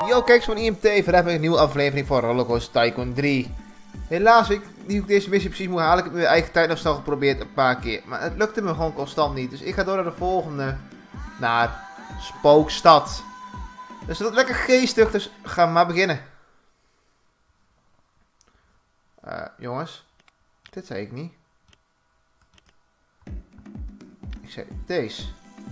Yo, kijk van IMT, vandaag heb ik een nieuwe aflevering van Rollercoaster Tycoon 3. Helaas, niet hoe ik deze missie precies moet halen. Ik heb mijn eigen tijd nog snel geprobeerd een paar keer. Maar het lukte me gewoon constant niet. Dus ik ga door naar de volgende. Naar Spookstad. Dus dat is lekker geestig, dus gaan we maar beginnen. Jongens. Dit zei ik niet. Ik zei deze.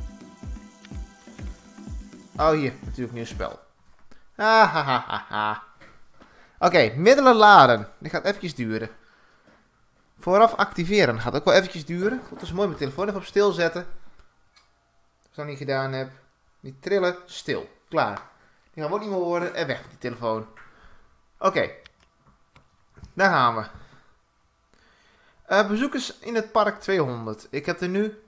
Oh, hier. Natuurlijk nieuw spel. Hahaha. Oké, middelen laden. Dit gaat eventjes duren. Vooraf activeren. Gaat ook wel eventjes duren. Het is mooi mijn telefoon even op stil zetten. Als ik dat niet gedaan heb. Niet trillen. Stil. Klaar. Die gaan we ook niet meer horen. En weg met die telefoon. Oké. Daar gaan we. Bezoekers in het park 200. Ik heb er nu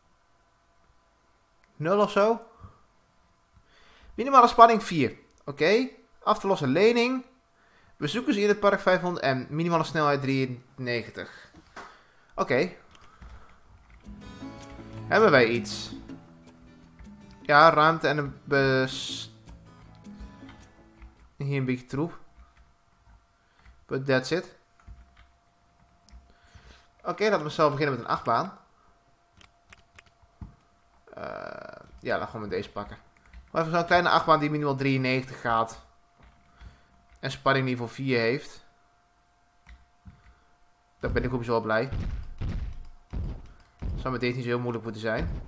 0 of zo. Minimale spanning 4. Oké. Af te lossen lening. Bezoekers in het park 500 en minimale snelheid 93. Oké. Hebben wij iets? Ja, ruimte en een hier een beetje troep. But that's it. Oké, laten we zelf beginnen met een achtbaan. Ja, dan gaan we deze pakken. Maar even zo'n kleine achtbaan die minimaal 93 gaat. En spanning niveau 4 heeft. Daar ben ik ook wel blij. Zou met deze niet zo heel moeilijk moeten zijn.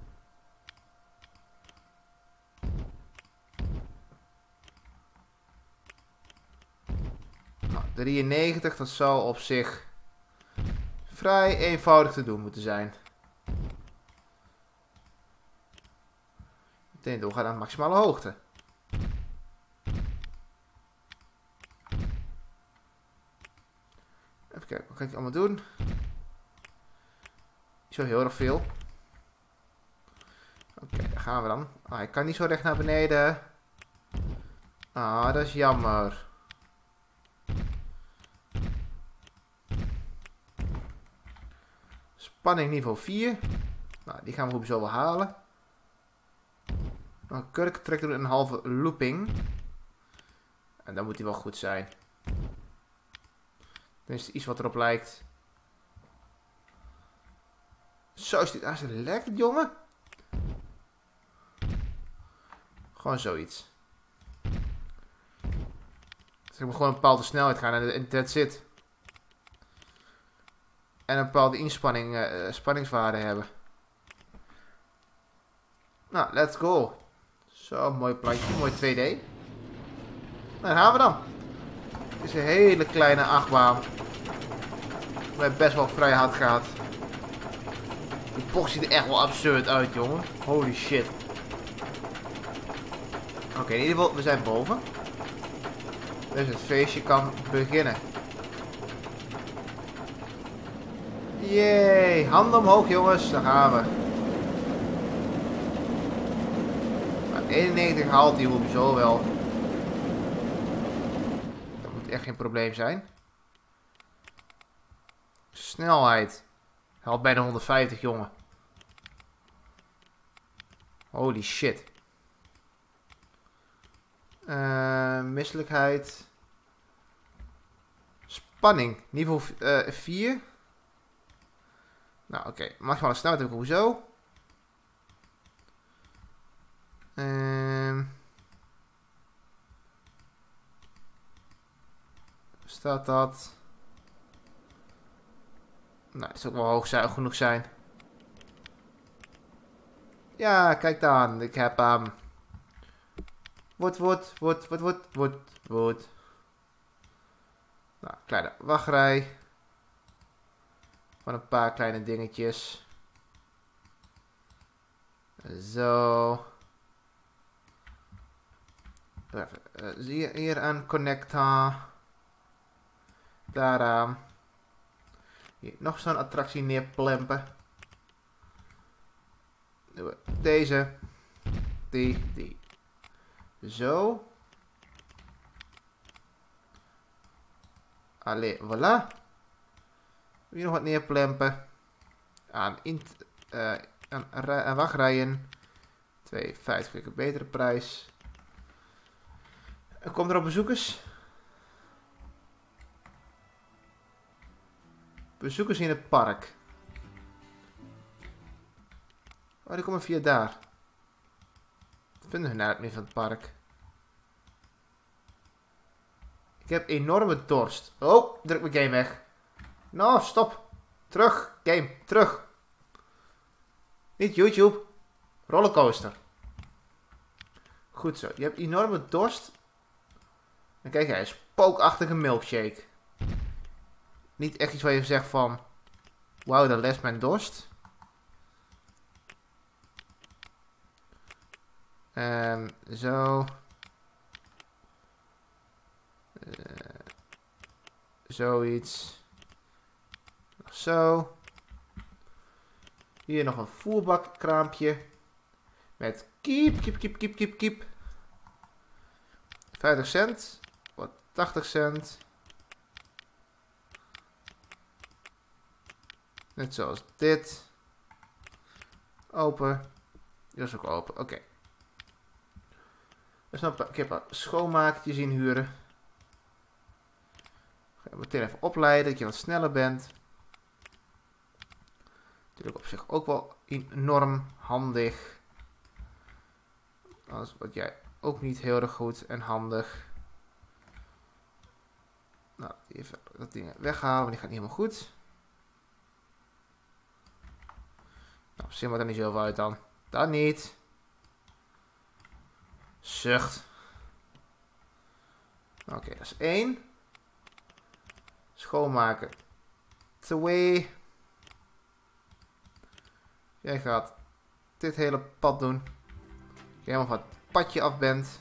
Nou, 93, dat zou op zich vrij eenvoudig te doen moeten zijn. Meteen doorgaan naar maximale hoogte. Even kijken, wat kan ik allemaal doen? Niet zo heel erg veel. Oké, daar gaan we dan. Ah, ik kan niet zo recht naar beneden. Ah, dat is jammer. Spanning niveau 4. Nou, die gaan we sowieso wel halen. Nou, kurk trekt er een halve looping. En dan moet die wel goed zijn. Dan is het iets wat erop lijkt. Zo is dit. Ah, is het lekker, jongen? Gewoon zoiets. Dus ik moet gewoon een bepaalde snelheid gaan en that's it. En een bepaalde inspanning, spanningswaarde hebben. Nou, let's go. Zo, mooi plantje, mooi 2D. Nou, daar gaan we dan. Het is een hele kleine achtbaan. Waar best wel vrij hard gaat. Die bocht ziet er echt wel absurd uit, jongen. Holy shit. Oké, in ieder geval, we zijn boven. Dus het feestje kan beginnen. Yay, handen omhoog, jongens. Daar gaan we. Maar 91 haalt die sowieso wel. Dat moet echt geen probleem zijn. Snelheid. Haalt bijna 150, jongen. Holy shit. Misselijkheid. Spanning. Niveau 4. Nou, oké. Maximale snelheid heb ik hoezo. Staat dat? Nou, het zou ook wel hoog genoeg zijn. Ja, kijk dan. Ik heb Wordt. Nou, kleine wachtrij. Van een paar kleine dingetjes. Zo. Even, zie je hier een connector. Daaraan. Hier nog zo'n attractie neerplempen. Doen we deze. Die. Zo. Allee, voilà. Hier nog wat neerplempen. Aan wachtrijen. 2,50 een betere prijs. Komt er op bezoekers? Bezoekers in het park. Oh, die komen via daar. Wat vinden we nou meer van het park? Ik heb enorme dorst. Oh, druk mijn game weg. Nou, stop. Terug, game, terug. Niet YouTube. Rollercoaster. Goed zo. Je hebt enorme dorst. En kijk, hij is spookachtige milkshake. Niet echt iets waar je zegt van... Wauw, dat lest mijn dorst. Zo. Zoiets. Zo. Hier nog een voerbakkraampje. Met kiep. 50 cent. Wat 80 cent. Net zoals dit. Open. Dit is ook open. Oké. Dus dan een keer een paar schoonmakertjes inhuren. Ga je meteen even opleiden, dat je wat sneller bent. Natuurlijk op zich ook wel enorm handig. Anders word jij ook niet heel erg goed en handig. Nou, even dat ding weghalen, want die gaat niet helemaal goed. Nou, op zich maakt er niet zoveel uit dan. Dat niet. Zucht. Oké, dat is 1. Schoonmaken. 2. Jij gaat dit hele pad doen. Dat je helemaal van het padje af bent.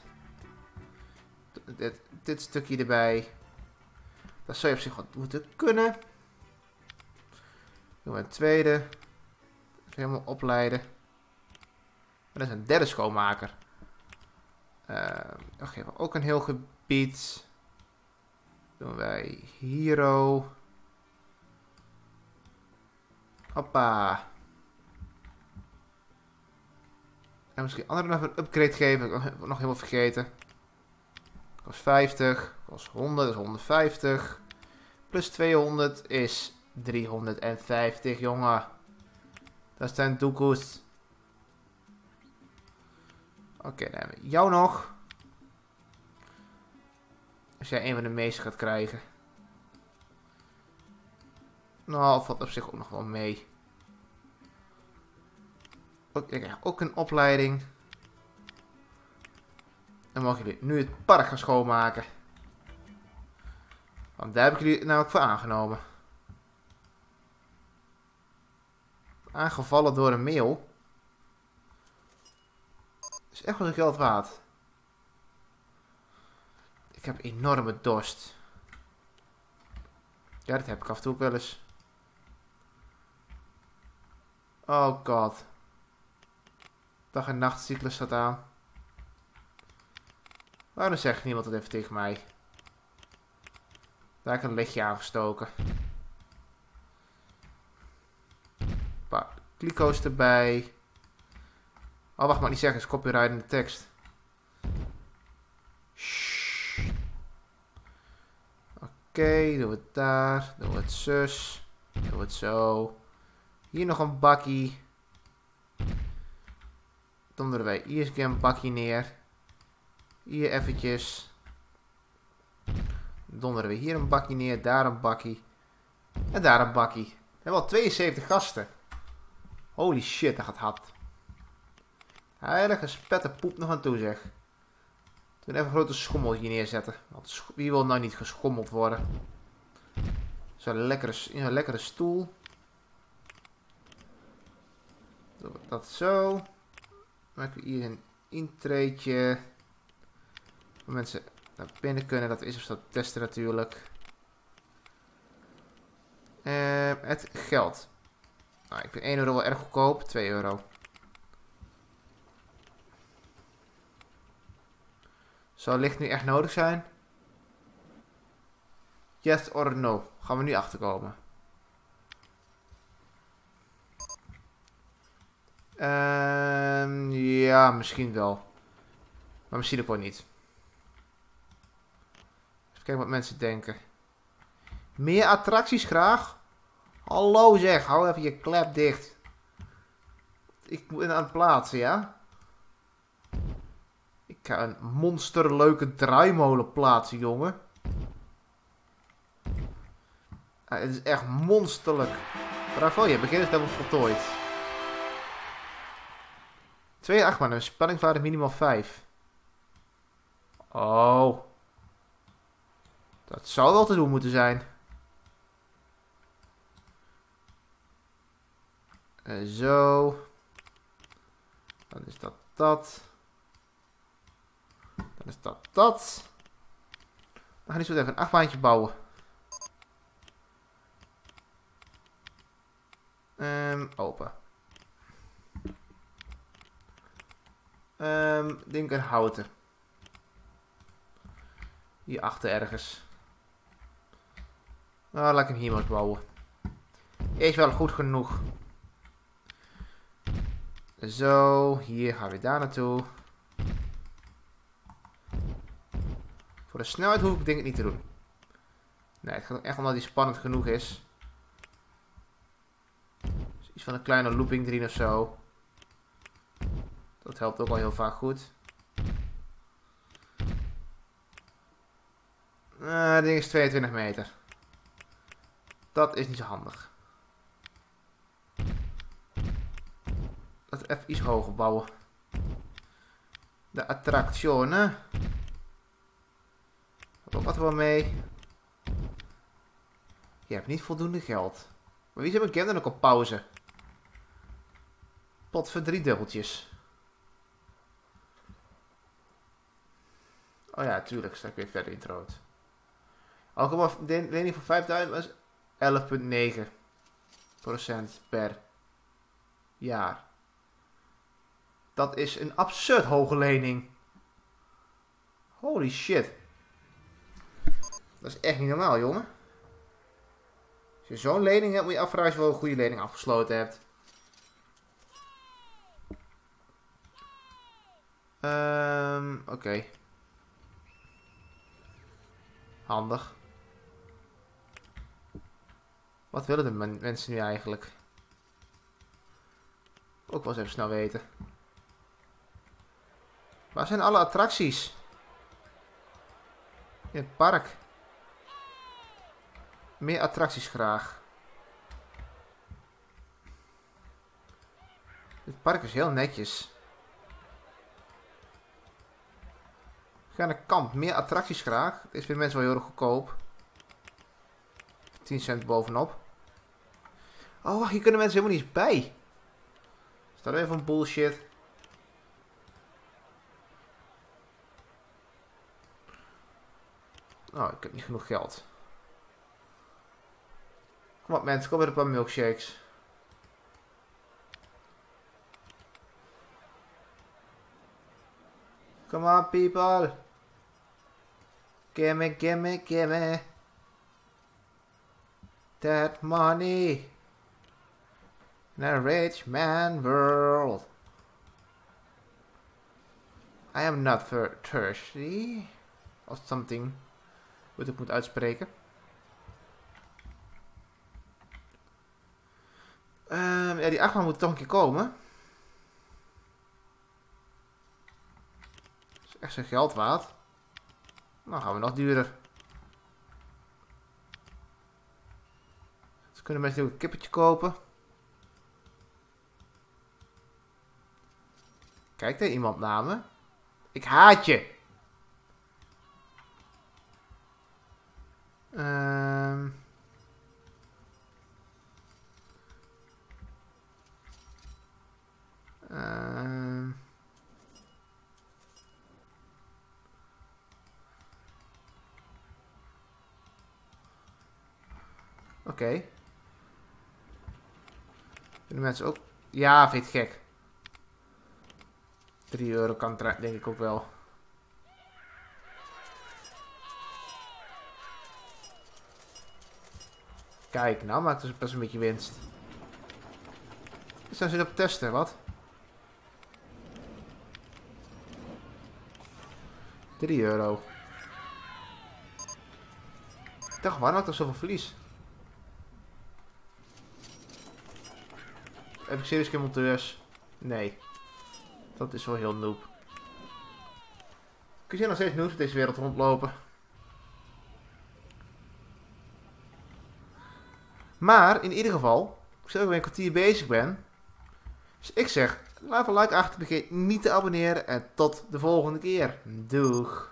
Dit stukje erbij. Dat zou je op zich wat moeten kunnen. Doen we een tweede. Even helemaal opleiden. En dat is een derde schoonmaker. Dan geven we ook een heel gebied. Doen wij Hero. Hoppa. En misschien anderen nog een upgrade geven. Ik heb nog helemaal vergeten. Kost 50. Kost 100. Dat is 150. Plus 200 is 350, jongen. Dat zijn doekoes. Oké, dan hebben we jou nog. Als jij een van de meeste gaat krijgen. Nou, valt op zich ook nog wel mee. Ik krijg ook een opleiding. Dan mogen jullie nu het park gaan schoonmaken. Want daar heb ik jullie namelijk voor aangenomen. Aangevallen door een mail. Is echt wel een geld waard. Ik heb enorme dorst. Ja, dat heb ik af en toe ook wel eens. Oh god. Dag- en nachtcyclus staat aan. Waarom zegt niemand het even tegen mij? Daar heb ik een lichtje aangestoken. Een paar kliko's erbij. Oh, wacht, mag niet zeggen. Het is copyright in de tekst. Oké, doen we het daar. Doen we het zus. Doen we het zo. Hier nog een bakkie. Donderen wij hier eens een keer een bakkie neer. Hier eventjes. Donderen we hier een bakkie neer. Daar een bakkie. En daar een bakkie. We hebben al 72 gasten. Holy shit, dat gaat hard. Heilige spette poep nog aan toe, zeg. Toen even een grote schommel hier neerzetten. Want wie wil nou niet geschommeld worden? Zo'n lekkere stoel. Dat zo. Dan maken we hier een intreetje. Waar mensen naar binnen kunnen. Dat is of dat testen natuurlijk. Het geld. Nou, ik vind 1 euro wel erg goedkoop. 2 euro. Zou licht nu echt nodig zijn? Yes or no? Gaan we nu achterkomen. Ja, misschien wel. Maar misschien ook wel niet. kijken wat mensen denken. Meer attracties graag? Hallo zeg, hou even je klep dicht. Ik ben aan het plaatsen, ja? Ik ga een monsterleuke draaimolen plaatsen, jongen. Ah, het is echt monsterlijk. Bravo, je begin is helemaal voltooid. 2 achtbanen, een spanningswaarde minimaal 5. Oh. Dat zou wel te doen moeten zijn. Zo. Dan is dat dat. Dan is dat dat. Dan gaan we zo even een achtbaantje bouwen. Open. Denk een houten. Hierachter ergens. Nou, laat ik hem hier maar bouwen. Is wel goed genoeg. Zo, hier gaan we daar naartoe. Voor de snelheid hoef ik denk ik niet te doen. Nee, het gaat echt omdat die spannend genoeg is. Dus iets van een kleine looping erin of zo. Dat helpt ook al heel vaak goed. Het ding is 22 meter. Dat is niet zo handig. Laten we even iets hoger bouwen. De attractionen. Ook wat wel mee. Je hebt niet voldoende geld. Maar wie zit mijn kinderen ook op pauze? Pot voor 3 dubbeltjes. Oh ja, tuurlijk. Sta ik weer verder in het rood. Alcohol lening voor 5000 was 11,9% per jaar. Dat is een absurd hoge lening. Holy shit. Dat is echt niet normaal, jongen. Als je zo'n lening hebt, moet je afvragen als je wel een goede lening afgesloten hebt. Oké. Handig. Wat willen de mensen nu eigenlijk? Ook wel eens even snel weten. Waar zijn alle attracties? In het park. Meer attracties graag. Dit park is heel netjes. Ga naar kamp. Meer attracties graag. Dit vinden mensen wel heel erg goedkoop. 10 cent bovenop. Oh, wacht, hier kunnen mensen helemaal niet eens bij. Is dat even een bullshit? Oh, ik heb niet genoeg geld. Kom op mensen, kom weer een paar milkshakes. Come on people. Gimme, gimme, gimme. That money. In a rich man world. I am not thirsty. Of something. Wat ik moet uitspreken. Ja, die achtbaan moet toch een keer komen. Dat is echt zijn geld waard. Nou gaan we nog duurder. Dus kunnen mensen ook een kippetje kopen. Kijkt er iemand naar me? Ik haat je. Oké. Vinden mensen ook... Ja, vind je het gek. 3 euro kan denk ik ook wel. Kijk, nou maakt het best een beetje winst. Dus dan zit op testen, wat? 3 euro. Ik dacht, waarom had ik toch zoveel verlies? Heb ik serieus geen monteurs? Nee. Dat is wel heel noob. Kun je nog steeds noobs op deze wereld rondlopen? Maar, in ieder geval, ik zeg dat ik weer een kwartier bezig ben. Dus ik zeg, laat een like achter, vergeet niet te abonneren en tot de volgende keer. Doeg!